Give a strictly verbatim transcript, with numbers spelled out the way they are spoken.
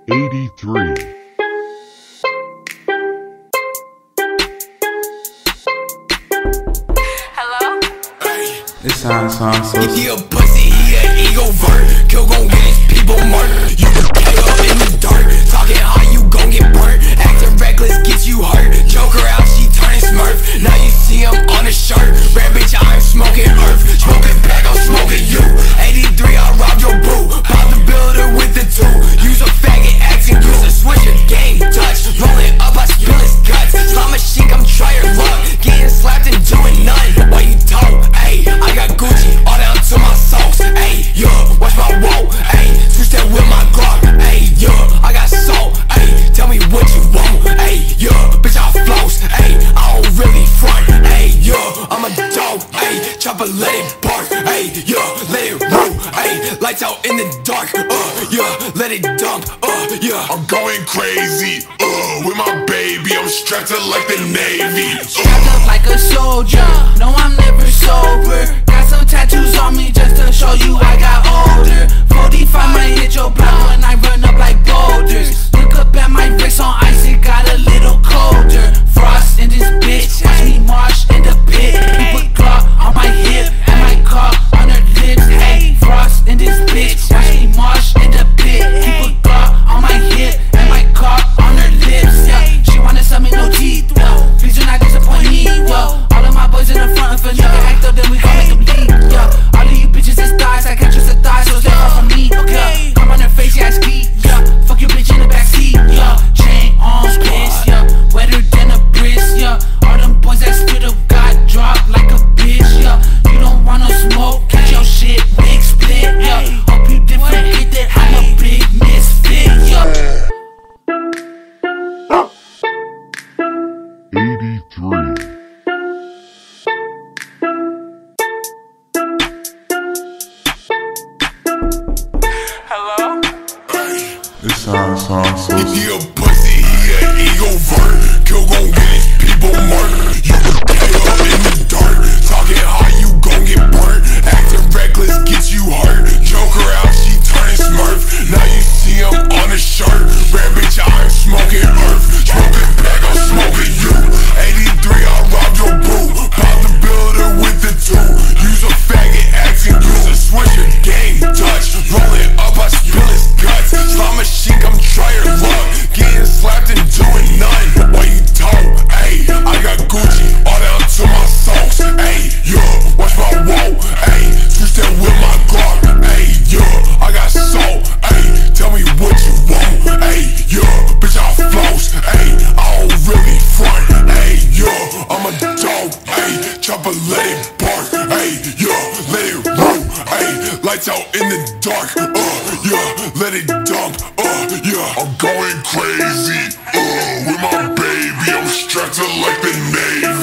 eighty-three. Hello? This sound sounds so. If he a pussy, he a ego vert. Kill gon' get his people murdered. You K up in the dark, talking how you gon' get burnt. Acting reckless gets you hurt. Joker out, she turning Smurf. Now you see him on the shirt. Red bitch, I'm smoking earth. Smoking back, I'm smoking you. eighty-three, I robbed your boo. Bob the builder with the two. Use a faggot, acting use a switcher. Game touch, rolling up, I spill his guts. Slot machine, I'm try your luck. Getting slapped and doing none. Why you talk? Ayy, I got Gucci all down to my socks. Ayy, yeah, watch my roll. Ayy, switch that with my Glock. Ayy, yeah, I got salt. Ayy, tell me what you want. Ayy, yeah, bitch, I floss. Ayy, I don't really front. Ayy, yeah, I'm a dog. Ayy, chopper, let it bark. Ayy, yeah, let it roll. Ayy, lights out in the dark. Uh, yeah, let it dump. Uh, yeah, I'm going crazy, uh, with my baby. I'm strapped up like the Navy. Strapped up like a soldier. No, I'm never sober. Got some tattoos on me just to show you I got older. forty-five might hit your block when I run up like boulders. Look up at my wrist on ice, it got a little colder. Frost in this bitch, watch me march in the pit. Put Glock on my hip and my cock on her lips. Hey, Frost in this bitch, watch me march in the pit. Put Glock on my hip and my cock on her lips. Yeah, she wanna sell me no teeth. Well, please do not disappoint me. Well, all of my boys in the front, if a nigga act up, then we gon' make him leave. Yeah, all of you bitches is thighs, I can't trust the thighs, so stay far from me. Okay, come on her face, yeah, ski. Yeah, fuck your bitch in the backseat. Yeah, chain on bitch. Yeah, wetter than a bridge. Yeah, all them boys that spit up got dropped like a bitch. Yeah, you don't want no smoke, catch your shit, big split. Yeah, hope you didn't forget that I'm a big misfit. Yeah. eighty-three. Hello? This sound sounds so. If he a pussy, he a ego vert. Kill gon' get his people murdered. You K up in the dark, talking how you gon' get burnt. Acting reckless gets you hurt. Joker out, she turning Smurf. Now you see him on the shirt. Red bitch, I'm smoking earth. Smoking back, I'm smoking you. eighty-three, I robbed your boo. Bob the builder with the two. Use a faggot, acting use a switcher. Game touch, rolling up, I spill his guts. Slot machine, come try your luck. Getting slapped and doing none. Why you talk? Ayy, I got Gucci all down to my socks. Ayy, yeah, watch my roll. Ayy, switch that with my Glock. Ayy, yeah, I got salt. Ayy, tell me what you want. Ayy, yeah, bitch, I floss. Ayy, I don't really front. Ayy, yeah, I'm a dog. Ayy, chopper, let it bark. Ayy, yeah, let it roll. Ayy, lights out in the dark. Uh, yeah, let it dump. Uh, yeah, I'm going crazy. Uh, with my baby, I'm strapped up like the Navy.